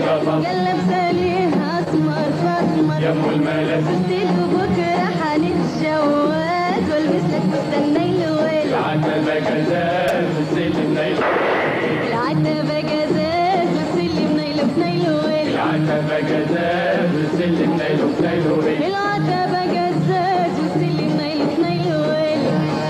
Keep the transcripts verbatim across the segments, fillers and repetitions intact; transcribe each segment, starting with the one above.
قلب سليها اسمر فاسمر يا ام الملك قلت بكره حنتجوز والبس لك فستان نيل ويل العتبة جزاز والسلم نيل العتبة جزاز والسلم نيل بنيل ويل العتبة جزاز والسلم نيل بنيل ويل العتبة جزاز والسلم نيل بنيل ويل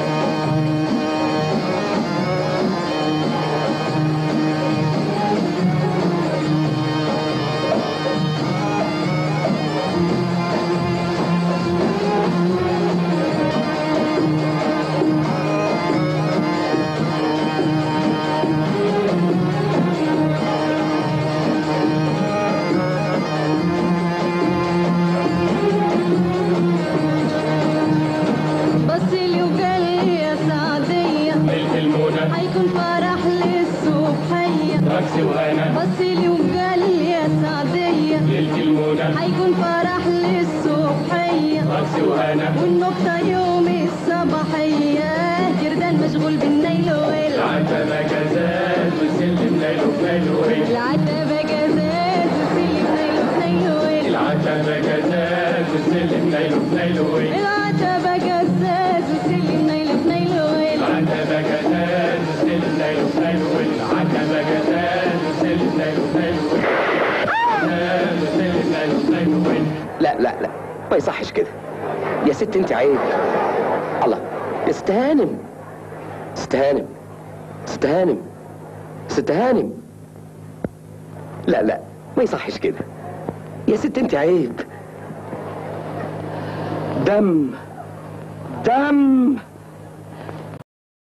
حيكون فرح للصبحية رقص وهنا بصلي وقال لي يا سعدية ليلة المنى حيكون فرح للصبحية رقص وهنا والنقطة يوم الصباحية جردان مشغول بالنيل ويل العتبة جزاز والسلم نيل بنيل ويل العتبة جزاز والسلم نيل بنيل ويل العتبة جزاز والسلم نيل بنيل ويل العتبة جزاز والسلم نيل بنيل ويل العتبة جزاز والسلم نيل بنيل ويل العتبة جزاز والسلم نيل بنيل ويل لا لا لا ما يصحش كده يا ست انت عيب. الله يا ست هانم ست هانم ست هانم ست هانم لا لا ما يصحش كده يا ست انت عيب. دم دم